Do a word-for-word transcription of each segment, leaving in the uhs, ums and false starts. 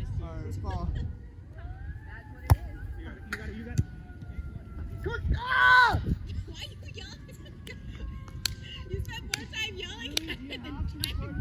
Alright, let's call. That's what it is. You got it, you got it. Cook! Ah! Why are you yelling? You spent more time yelling at it than trying.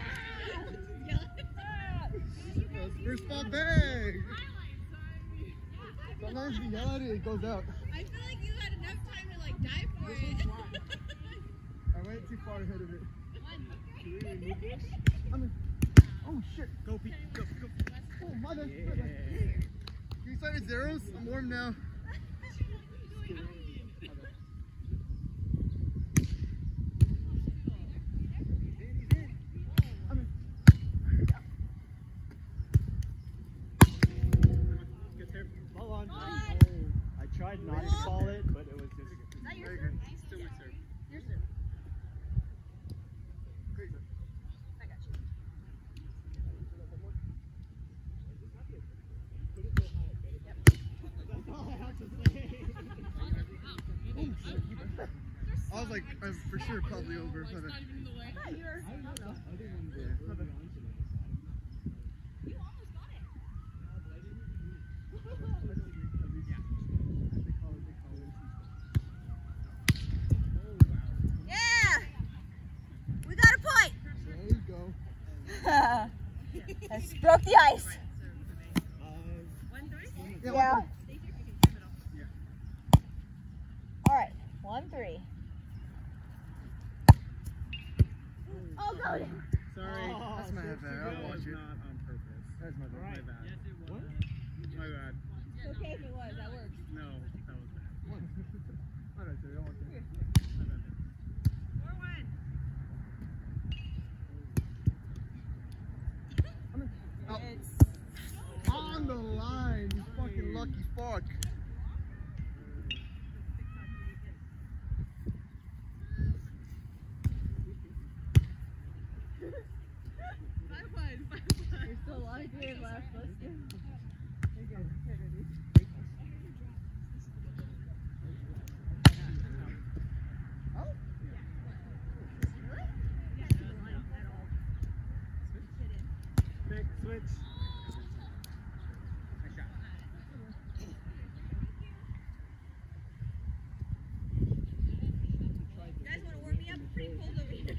That's first ball bang! Sometimes you yell at it, it goes out. I feel like you had enough time to like die for it. I went too far ahead of it. Can we remove this? I mean, oh shit. Go, Pete. Go, go. Oh, my bad. Yeah. Can you start at zeros? I'm warm now. Ball on. Oh, I tried not to call it, but it was just. Is that your Very serve? good. Still my serve. Your serve. Great. I got you. I was like, I'm for sure probably over. But, uh, I thought you were. I don't know. yeah, my bad. You almost got it. Yeah! We got a point! There you go. That's broke the ice. Yeah. Yeah. one All right, one three. Oh, got it. Sorry. Oh, that's my bad. I'll watch it. Not on purpose. That's my bad. My bad. Yes, it was. What? My bad. It's okay if it was, that works. No, that was bad. One. All right, so I don't want to. My bad. Oh, It's on the line, you fucking lucky fuck. five one, five one. There's still a lot of game left. Let's do it. Pick, switch. You guys want to warm me up? I'm pretty cold over here.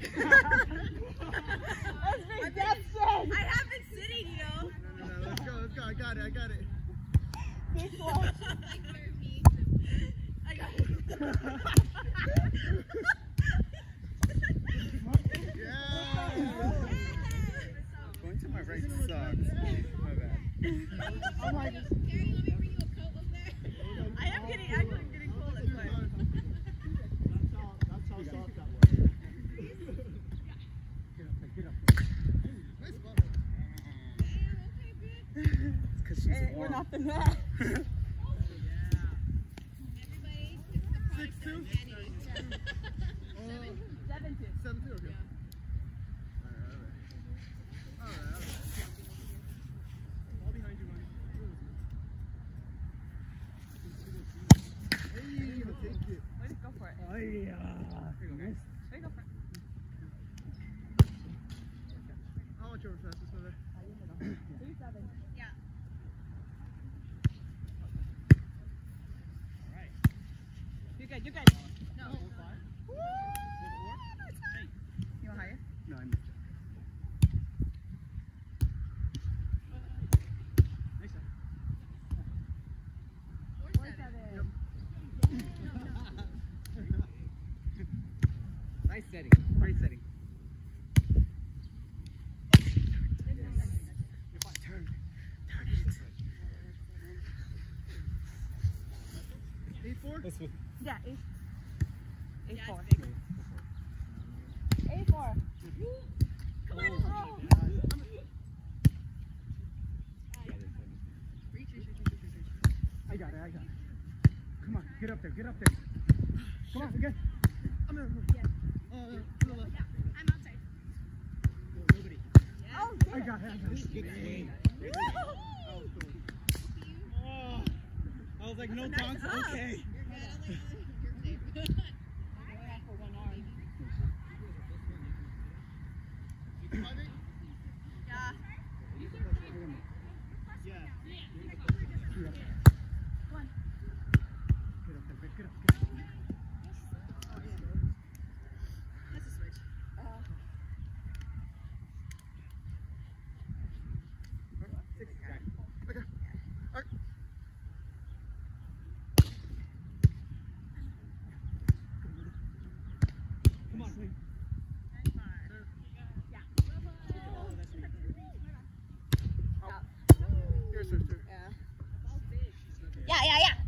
That's big death I have been sitting, you know. No, no, no, let's go, let's go. I got it, I got it. Big one. Like therapy. I got it. Yeah. Going to my right sucks. My bad. Oh my God. Carrie, you want me to bring you a coat over there? I am getting, actually getting cold. That's why. That's how, that's how soft that was. Get up there, get up there. Nice ball. Damn, okay, good. It's because she's Eh, We're warm. not the net. Everybody, this is a Six, product two? of Annie. Uh, Seven two. seven two, okay. Alright, alright. Alright, alright. All behind you, man. Hey, I'll take it. Way to go for it. Oh, yeah. Here you go, guys. Way to go for it. How much over fast this one? Three seven. Yeah. You're good. You're good. No. Woo! You want higher? No, I missed it. Nice shot. Four Four seven. seven. Nice setting. Great setting. Turn. Turn it. Eight four? That's what. Yeah, eight. Eight Yeah, four. it's bigger. Eight four. Come on, roll. Reach, reach, reach, reach, reach, reach. I got it, I got it. Come on, get up there, get up there. Come on, again. I'm in. Uh, to the left. I'm outside. Nobody. Oh, I got it, I got it. Good Hey. swing. Oh, I was like, no Nice bounce, up. okay. You're good. I'm like, you're safe. Five eight? Yeah. Here, sir, sir. Yeah. Yeah, yeah, yeah.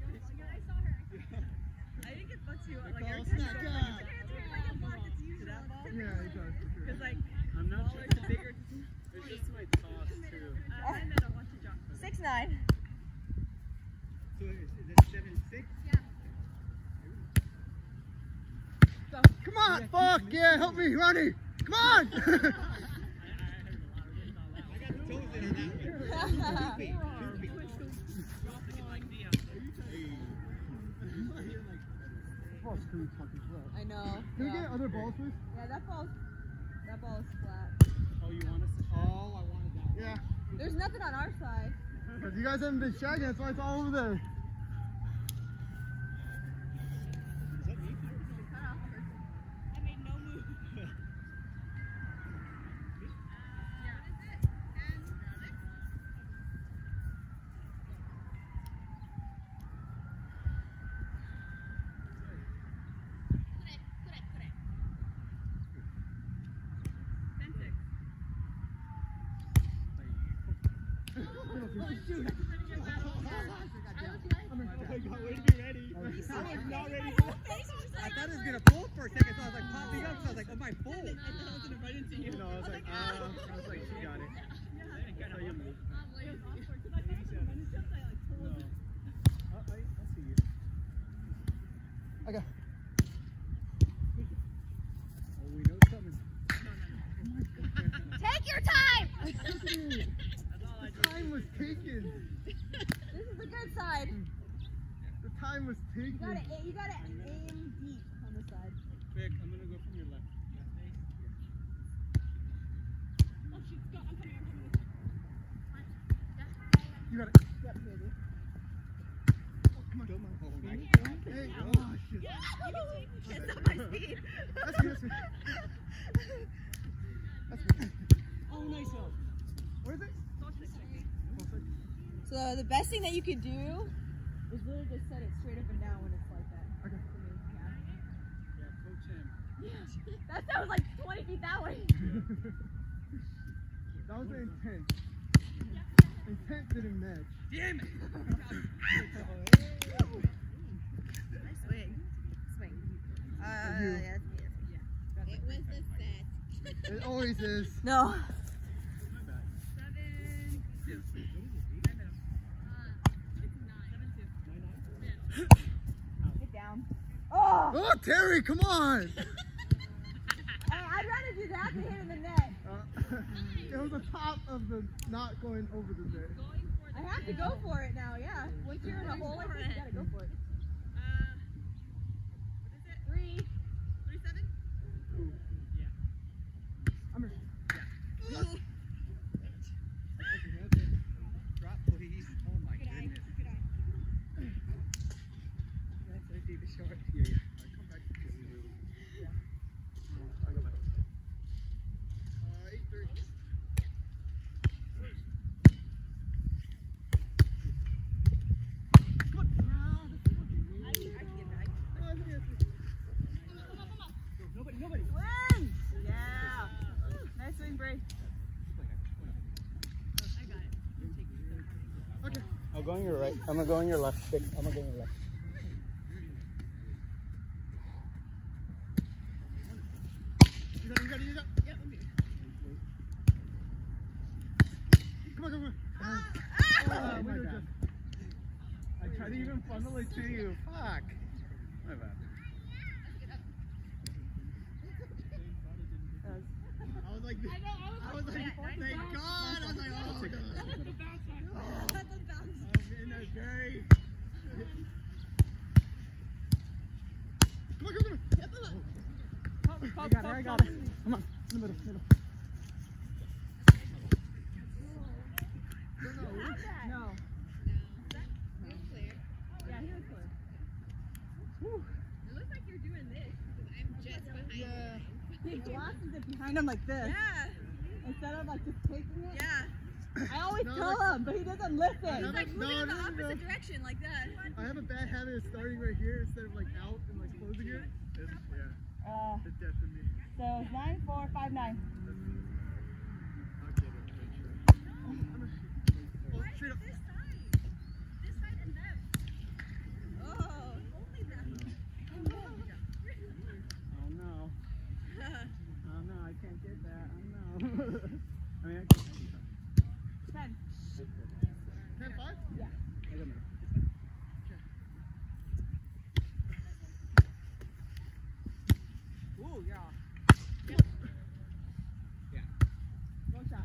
I think it's lets you like Call every snack, time you go, yeah. like, it's like a block that's usually that ball. Yeah, he does, for sure. Because like I'm not smaller sure. to bigger. It's just my toss too. Uh, and then I want to drop. Six nine. So is, is it seven six? Come on, fuck, yeah, help me, Ronnie. Come on. I got toes in on that one. Two feet. Two feet. Ball screws fucking slow. I know. Can we Yeah. get other balls, please? Yeah, that ball, that ball is flat. Oh, you want us to share? Oh, I wanted that. Yeah. There's nothing on our side. Because you guys haven't been shagging, that's why it's all over there. Is that me? I made no move. I thought it was gonna pull for a second, so I was like popping up. So I was like, oh my pull. I thought I was gonna run into you. No, I was like, ah. I was like, she got it. So you move. No. I, I, I see you. I got. Oh, we know something. Take your time. The time was taken. This is the good side. The time was You gotta, taken. a- you gotta aim deep on the side. Vic, I'm gonna go from your left. Oh shoot, go, I'm coming, I'm coming. You got it. Yep, baby. Come on. Come on. Oh, nice. Hey, oh, shit. It's not my speed. That's me, that's me. That's me. Oh, nice help. What is it? So the best thing that you could do is literally just set it straight up and down when it's like that. Okay. Yeah, coach him. That sounds like twenty feet that way. That was the intent. Intent didn't match. Damn it! Nice swing. Swing. Uh, you. yeah, that's me, that's me. It was the set. It always is. No. My bad. Seven, two. Get down. Oh! Oh, Terry, come on! Hey, I'd rather do that than hit in the net. Uh, it was the top of the not going over the net. I have to go for it now, yeah. Once you're in a hole like this, you gotta go for it. Uh, what is it? Three. Three, seven? I'm in. Drop, please. Oh my goodness. That's I see the short. Yeah, yeah. All right, come back. Yeah. I go back. Uh, eight three. Come on. I can, I can get that. Oh, I think that's it. Nobody, nobody. Win! Yeah. Nice swing, Bray. I got it. Okay. I'll go on your right. I'm gonna go on your left. Vic. I'm gonna go on your left. You got it, you got it, you got it. Yep, I'm here. Come on, come on. Ah! Oh, Oh, my my God. bad. I tried to even funnel it to you. Fuck. My bad. I was like, I know, I was, I was like, nice thank bounce. God. I was like, oh, God. The bounce one. The bounce. I'm in a day. Come on, come on, come on. I got it, I got it. Come on, in the middle, middle. No. He was clear. Yeah, he was clear. Whew. It looks like you're doing this. Because I'm just behind Yeah. He glasses it behind him like this. Yeah. Instead of like just taking it. Yeah. I always No, tell like- him, but he doesn't listen. I It's like No, moving in no, the no, opposite no. direction like that. I have a bad habit of starting right here instead of like out and like closing it. It's, yeah, Uh, it's death to me. so it's nine, four, five, nine. I'll get it eventually. I'm gonna- Oh, straight up. Ten five? Yeah. Ooh, yeah. One shot.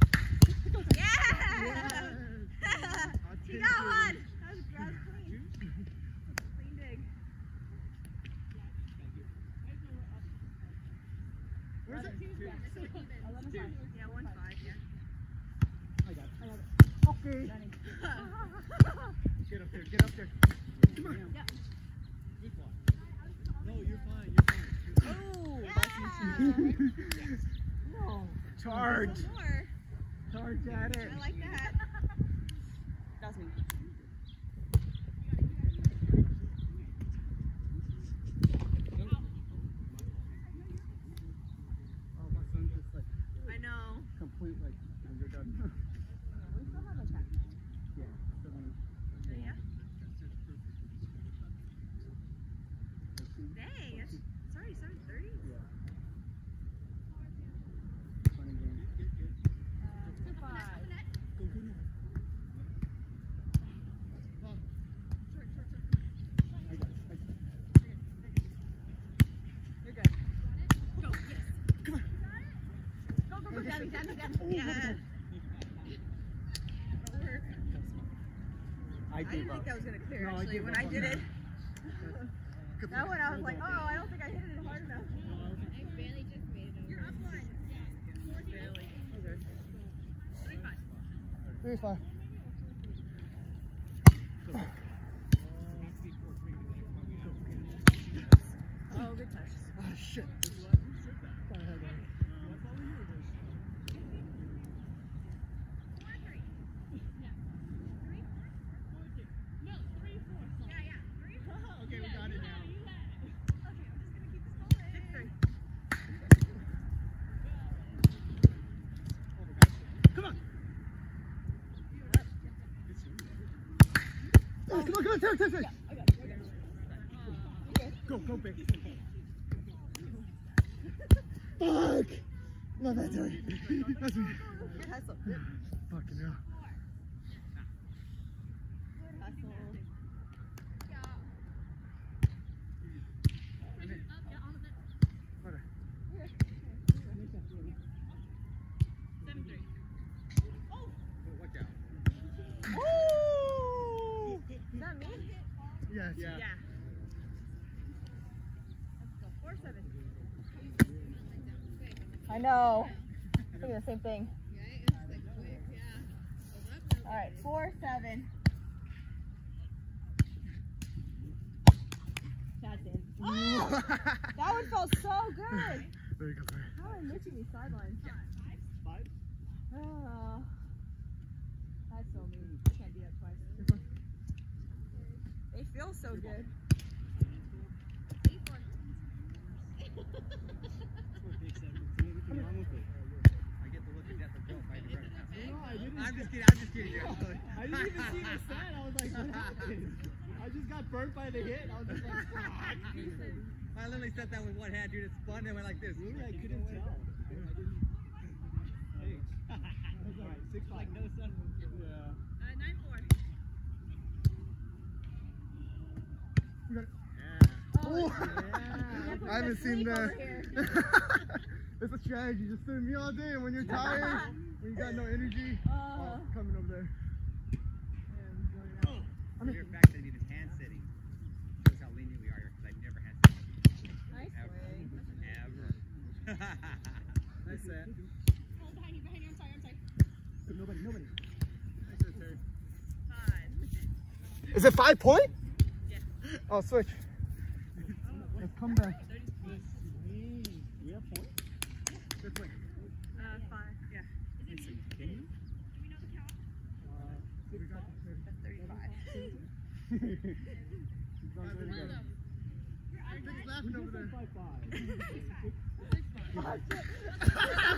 Yeah! I'll She take got it. one! That was, that was clean. Clean dig. Where's it? eleven five. Yeah, one five, yeah. I got it. I got it. Okay. Running. Get up there. Get up there. Come on. Yeah. Good ball. No, you're fine. You're fine. Yeah. No. Charge. More. Charge at it. I like that. That's me. Oh, my son's just like I know. complete like when you're done. We still have a check. Yeah. seven, Yeah. thirteen. Dang, it's, it's already seven thirty. Yeah. Funny game. Two five. I got it. I got it. You're good. Go, yes. Go, go, go, Danny, Danny, Danny. Yeah. I I gave didn't up. think that was going to clear, No, I actually. gave When up I on did that. it, Good that luck. one I was Well like, done. oh, I don't think I hit it hard enough. I barely just made it over. You're up one. Barely. Three five. Three five. Oh, good touch. Oh shit. No, three, four. Yeah, yeah. Three. Okay, we got it now. Okay, I'm just going to keep this going. Six three. Come on. Oh, come on, come on, take, take, take. I got it. I got it. Go, go, big. Fuck! My bad, sorry. That's me. Good hustle. Fucking hell. Good hustle. Alright. Seven, three. Watch out. Woo! Is that me? Yes. Yeah. Yeah. Let's go. Four seven. I know. I'm thinking the same thing. All right, four seven. That's in. Oh! That one felt so good. There you go, sorry. How am I missing these sidelines? Five? Oh, that's so mean. I can't do that twice. They feel so good. Anything wrong with it? I get to look at death of Bill fighting right now. No, I didn't. I'm just kidding. I'm just kidding. I didn't even see the set. I was like, what happened? I just got burnt by the hit. I was just like, fuck. I literally set that with one hand, dude. It spun and went like this. Really, I couldn't tell. I didn't. Hey. Alright, six five. Like no sun. Yeah. Uh, nine four. We got it. Oh, I haven't seen that. It's a strategy. Just sitting me all day, and when you're tired, when you got no energy, Uh. oh, coming over there. I mean, your fact that he did hand sitting shows how lenient we are here because I never hand sit. Nice Ever. way. Ever. Nice set. Oh, behind you, behind you. I'm sorry, I'm sorry. Nobody, nobody. Nice set, Terry. Five. Is it five point? Yeah. Oh, switch. Let's come back. We have point? This way. Uh, five. Yeah. Can you? Do we know the count? We got this. That's thirty-five. He's on ready to go. Everybody's laughing over there. Five five. Oh, shit.